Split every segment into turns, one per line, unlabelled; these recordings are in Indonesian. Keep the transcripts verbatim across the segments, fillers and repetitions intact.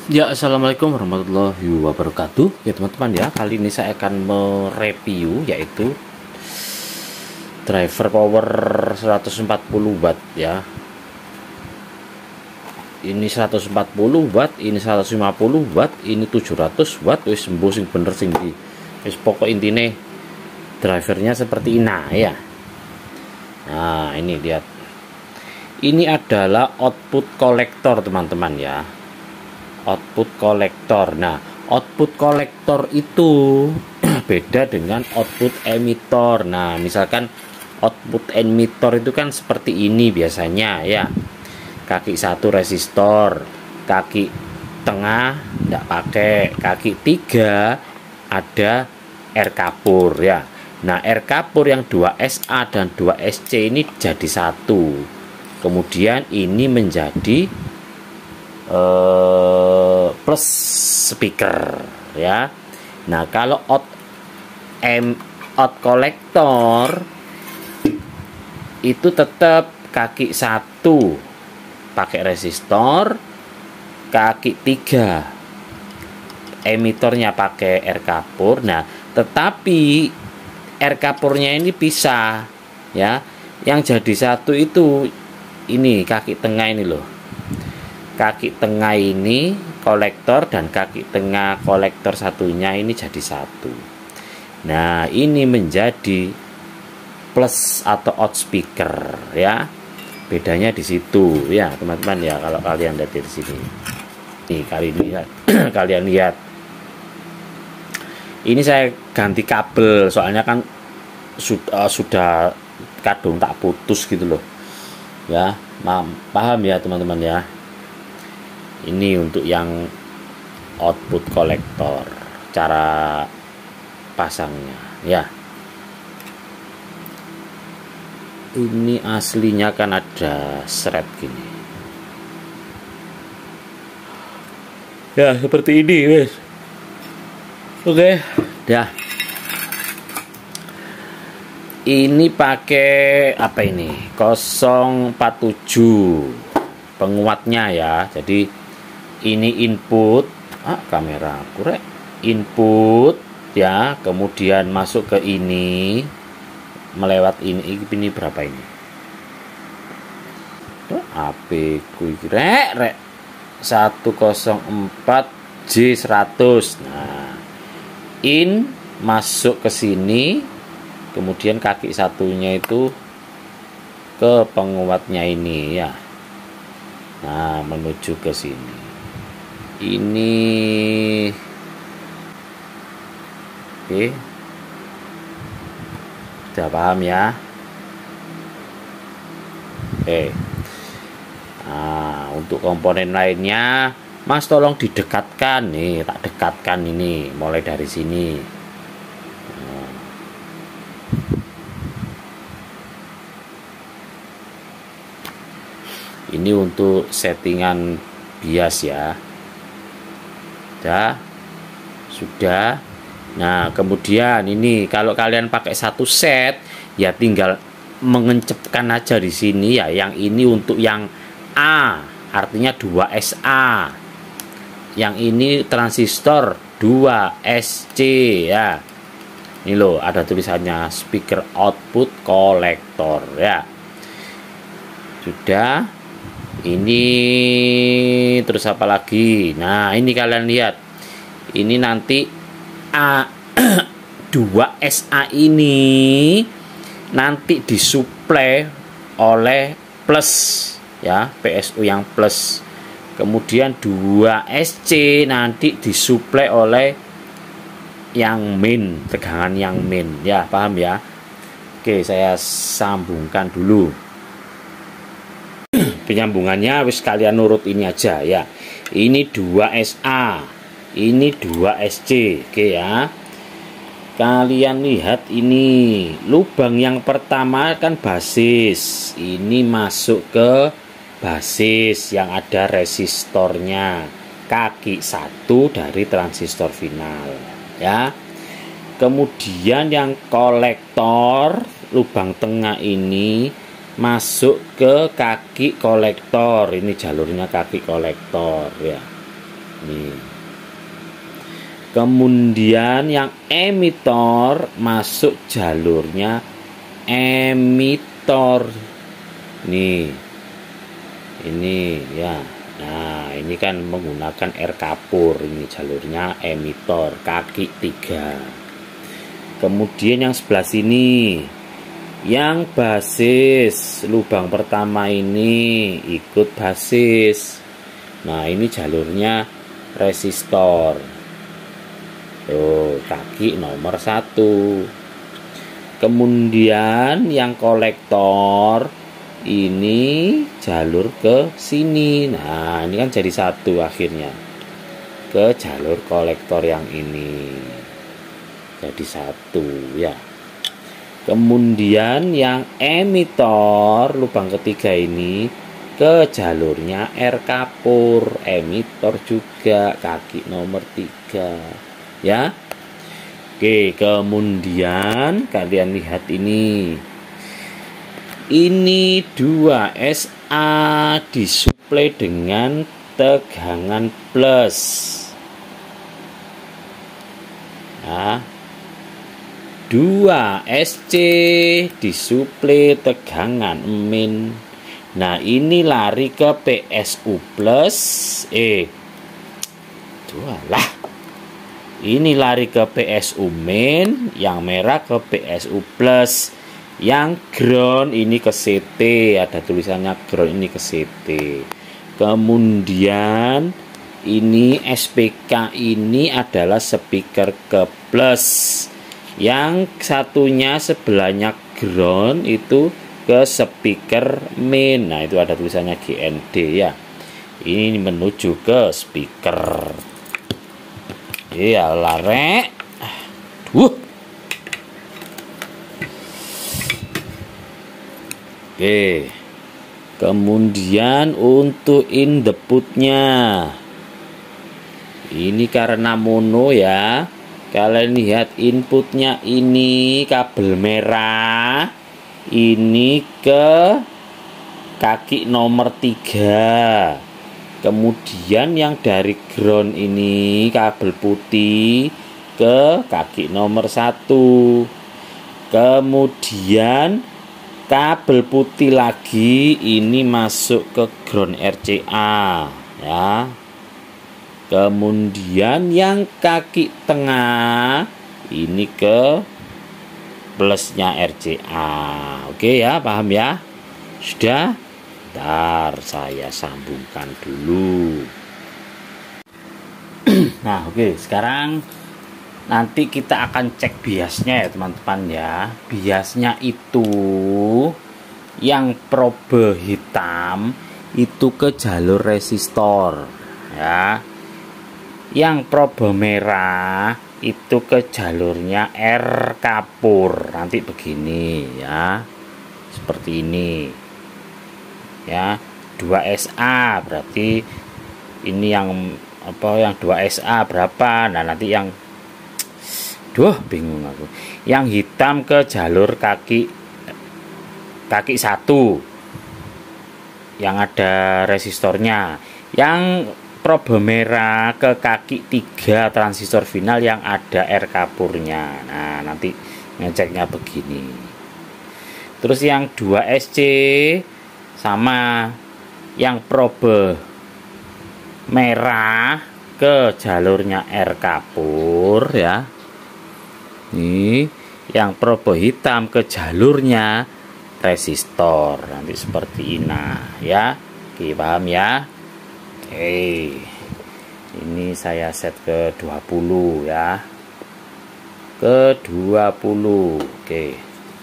Ya, assalamualaikum warahmatullahi wabarakatuh. Ya teman-teman ya, kali ini saya akan mereview yaitu driver power seratus empat puluh watt ya. Ini seratus empat puluh watt, ini seratus lima puluh watt, ini tujuh ratus watt. Wis sembuh sing bener sing di. Wis pokok intine drivernya seperti ini ya. Nah, ini lihat. Ini adalah output kolektor teman-teman ya. Output kolektor. Nah, output kolektor itu beda dengan output emitor. Nah, misalkan output emitor itu kan seperti ini biasanya ya. Kaki satu resistor, kaki tengah tidak pakai, kaki tiga ada R kapur ya. Nah, R kapur yang dua S A dan dua S C ini jadi satu. Kemudian ini menjadi Uh, plus speaker ya. Nah, kalau out M out kolektor itu tetap kaki satu pakai resistor, kaki tiga emitornya pakai R kapur. Nah, tetapi R kapurnya ini pisah ya. Yang jadi satu itu ini kaki tengah ini loh. Kaki tengah ini kolektor dan kaki tengah kolektor satunya ini jadi satu. Nah, ini menjadi plus atau out speaker ya. Bedanya di situ ya, teman-teman ya, kalau kalian lihat di sini. Nih, kali lihat kalian lihat. Ini saya ganti kabel soalnya kan sudah, sudah kadung tak putus gitu loh. Ya, paham ya teman-teman ya. Ini untuk yang output kolektor, cara pasangnya ya. Ini aslinya kan ada seret gini ya, seperti ini wes. Oke dah. Ini pakai apa ini, nol empat tujuh penguatnya ya. Jadi ini input, ah, kamera kurek, input ya, kemudian masuk ke ini, melewat ini. Ini berapa ini? H P ku rek rek seratus empat J seratus. Nah, in masuk ke sini, kemudian kaki satunya itu ke penguatnya ini ya. Nah, menuju ke sini. Ini oke, sudah paham ya. Oke. Nah, untuk komponen lainnya Mas tolong didekatkan nih, tak dekatkan ini mulai dari sini. Nah. Ini untuk settingan bias ya. Sudah, sudah. Nah, kemudian ini kalau kalian pakai satu set, ya tinggal mengencepkan aja di sini ya. Yang ini untuk yang A, artinya dua S A. Yang ini transistor dua S C ya. Ini loh, ada tulisannya speaker output kolektor ya. Sudah. Ini terus apa lagi? Nah, ini kalian lihat. Ini nanti A dua S A ini nanti disuplai oleh plus ya, P S U yang plus. Kemudian dua S C nanti disuplai oleh yang min, tegangan yang min ya, paham ya? Oke, saya sambungkan dulu. Penyambungannya wis kalian nurut ini aja ya. Ini dua S A, ini dua S C. Oke ya. Kalian lihat ini lubang yang pertama kan basis. Ini masuk ke basis yang ada resistornya, kaki satu dari transistor final ya. Kemudian yang kolektor lubang tengah ini masuk ke kaki kolektor. Ini jalurnya kaki kolektor ya. nih. Kemudian yang emitor masuk jalurnya emitor nih, ini ya. Nah ini kan menggunakan R kapur, ini jalurnya emitor kaki tiga. Kemudian yang sebelah sini yang basis, lubang pertama ini ikut basis. Nah ini jalurnya resistor, tuh kaki nomor satu. Kemudian yang kolektor ini jalur ke sini. Nah ini kan jadi satu akhirnya ke jalur kolektor yang ini, jadi satu ya. Kemudian yang emitor, lubang ketiga ini ke jalurnya R kapur, emitor juga kaki nomor tiga ya. Oke, kemudian kalian lihat ini. Ini dua S A disuplai dengan tegangan plus. Nah, dua S C disuplai tegangan min. Nah, ini lari ke P S U plus. Eh, dua lah. Ini lari ke P S U min, yang merah ke P S U plus, yang ground ini ke C T, ada tulisannya ground ini ke C T. Kemudian ini S P K ini adalah speaker ke plus, yang satunya sebelahnya ground itu ke speaker min. Nah itu ada tulisannya G N D ya, ini menuju ke speaker. Iya lare. Duh. Oke. Kemudian untuk inputnya, ini karena mono ya. Kalian lihat inputnya ini kabel merah, ini ke kaki nomor tiga. Kemudian yang dari ground ini kabel putih ke kaki nomor satu. Kemudian kabel putih lagi ini masuk ke ground R C A ya. Kemudian yang kaki tengah ini ke plusnya R C A. Oke ya, paham ya? Sudah? Bentar, saya sambungkan dulu. Nah, oke, sekarang nanti kita akan cek biasnya ya, teman-teman ya. Biasnya itu yang probe hitam itu ke jalur resistor ya. Yang probe merah itu ke jalurnya R kapur. Nanti begini ya. Seperti ini. Ya, dua S A berarti ini yang apa, yang dua S A berapa. Nah nanti yang duh bingung aku, yang hitam ke jalur kaki kaki satu yang ada resistornya, yang probe merah ke kaki tiga transistor final yang ada R kapurnya. Nah nanti ngeceknya begini. Terus yang dua S C sama yang probe merah ke jalurnya R kapur ya. Ini yang probe hitam ke jalurnya resistor. Nanti seperti ini ya. Oke, paham ya? Oke. Ini saya set ke dua puluh ya. Ke dua puluh. Oke.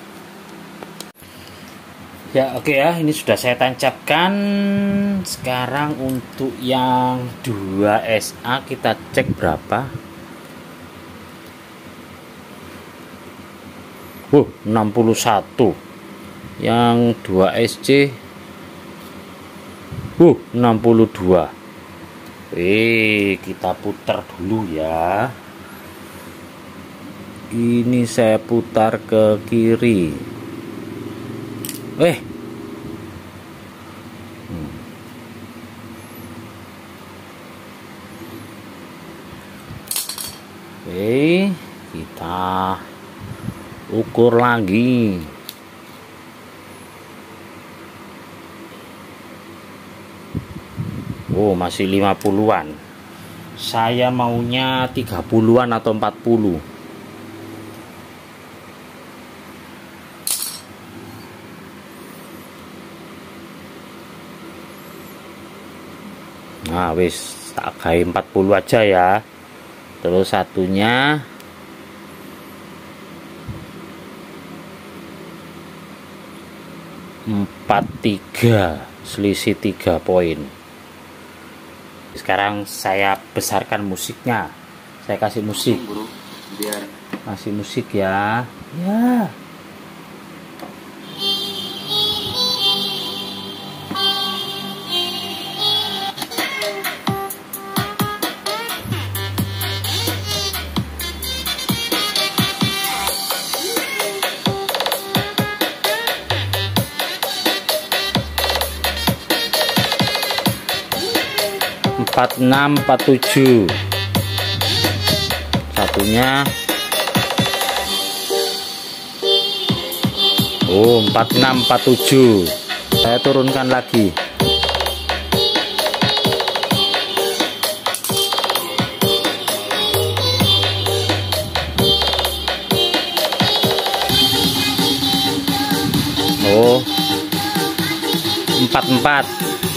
Ya oke okay ya, ini sudah saya tancapkan. Sekarang untuk yang dua S A kita cek berapa. Uh, enam puluh satu. Yang dua S C uh, enam puluh dua. Eh, kita putar dulu ya. Ini saya putar ke kiri. Eh, hmm. Oke, kita ukur lagi. Oh, masih lima puluhan. Saya maunya tiga puluhan atau empat puluh. Nah, wis tak gawe empat puluh aja ya. Terus satunya empat tiga, selisih tiga poin. Sekarang saya besarkan musiknya. Saya kasih musik. Biar kasih musik ya. Ya. Empat enam empat tujuh, satunya oh empat enam empat tujuh. Saya turunkan lagi. Oh empat empat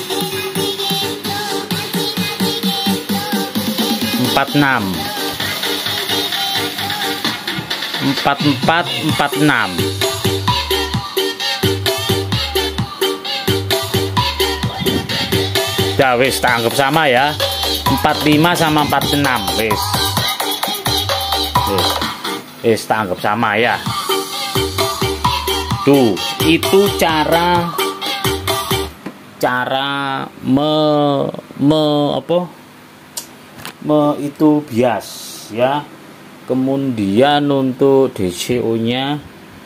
empat enam empat empat empat enam. Dah wis tak anggap sama ya, empat lima sama empat enam. Wis wis wis tak anggap sama ya. Tuh, itu cara cara me, me apa me, itu bias ya. Kemudian untuk D C O nya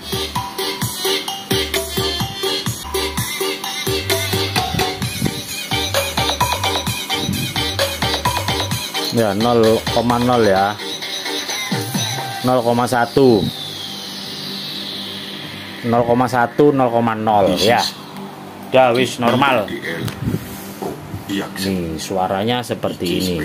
ya nol koma nol ya, nol koma satu nol koma satu nol koma nol ya. Udah wis normal. Nih suaranya seperti ini.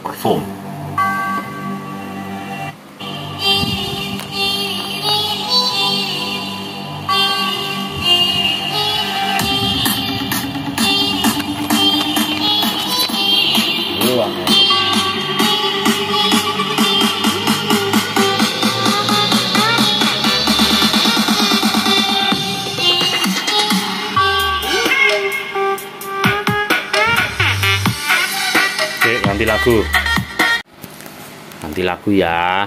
Ganti lagu, ganti lagu ya.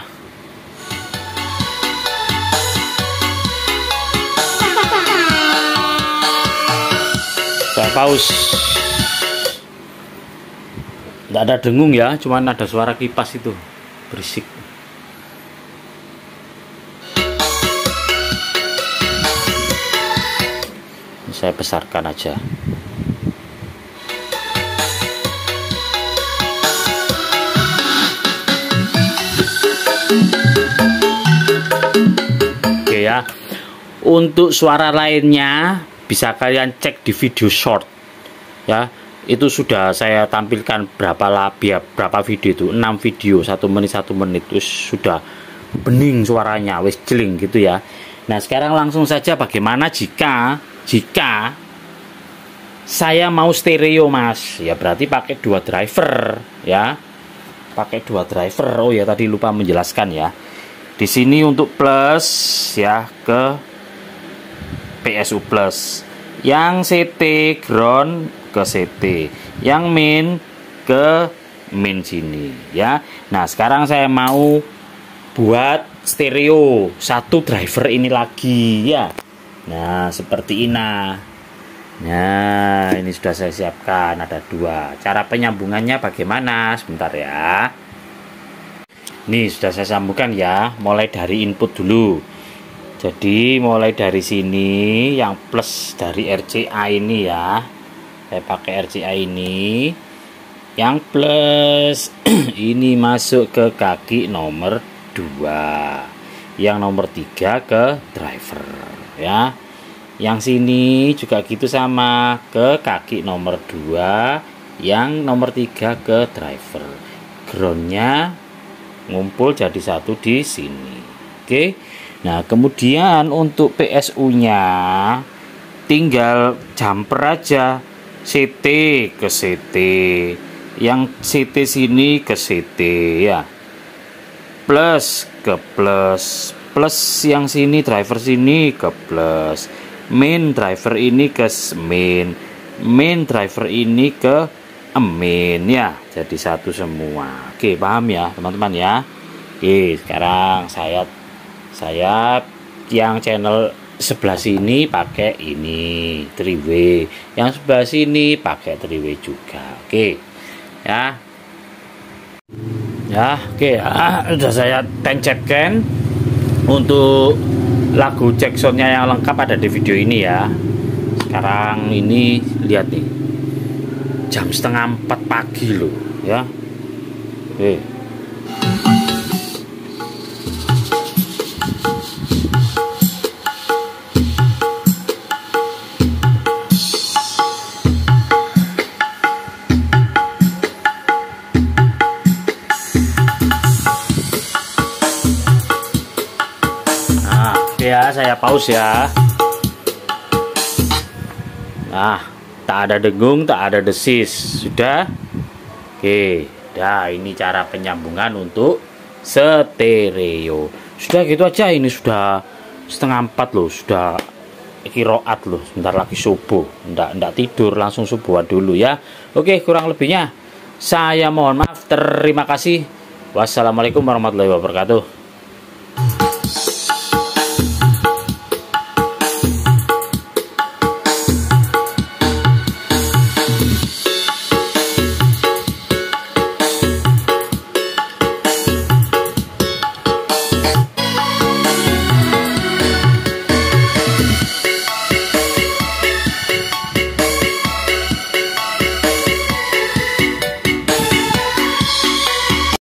Saya pause. Nggak ada dengung ya, cuman ada suara kipas itu berisik. Saya besarkan aja. Ya, untuk suara lainnya bisa kalian cek di video short ya. Itu sudah saya tampilkan berapa lah, berapa video itu, enam video, satu menit satu menit itu sudah bening suaranya, wis jeling gitu ya. Nah sekarang langsung saja, bagaimana jika jika saya mau stereo mas, ya berarti pakai dua driver ya, pakai dua driver. Oh ya tadi lupa menjelaskan ya. Di sini untuk plus ya ke P S U plus, yang C T ground ke C T, yang min ke min sini ya. Nah sekarang saya mau buat stereo satu driver ini lagi ya. Nah seperti ini. Nah ini sudah saya siapkan, ada dua. Cara penyambungannya bagaimana? Sebentar ya. Nih sudah saya sambungkan ya, mulai dari input dulu. Jadi mulai dari sini yang plus dari R C A ini ya, saya pakai R C A ini. yang plus ini masuk ke kaki nomor dua, yang nomor tiga ke driver ya. Yang sini juga gitu sama, ke kaki nomor dua, yang nomor tiga ke driver. Groundnya ngumpul jadi satu di sini. Oke. Nah, kemudian untuk P S U-nya tinggal jumper aja, C T ke C T. Yang C T sini ke C T ya, plus ke plus, plus yang sini driver sini ke plus, main driver ini ke main, main driver ini ke main ya, jadi satu semua. Oke, paham ya teman-teman ya. Oke, sekarang saya saya yang channel sebelah sini pakai ini three way, yang sebelah sini pakai three way juga. Oke ya, ya oke ah, udah saya tancapkan. Untuk lagu jacksonnya yang lengkap ada di video ini ya. Sekarang ini lihat nih, jam setengah empat pagi loh ya. Oke. Ya, saya pause ya. Nah, tak ada dengung, tak ada desis, sudah. Oke, dah ini cara penyambungan untuk stereo. Sudah gitu aja, ini sudah setengah empat loh, sudah kiroat loh, sebentar lagi subuh. Ndak ndak tidur, langsung subuhan dulu ya. Oke, kurang lebihnya saya mohon maaf, terima kasih. Wassalamualaikum warahmatullahi wabarakatuh.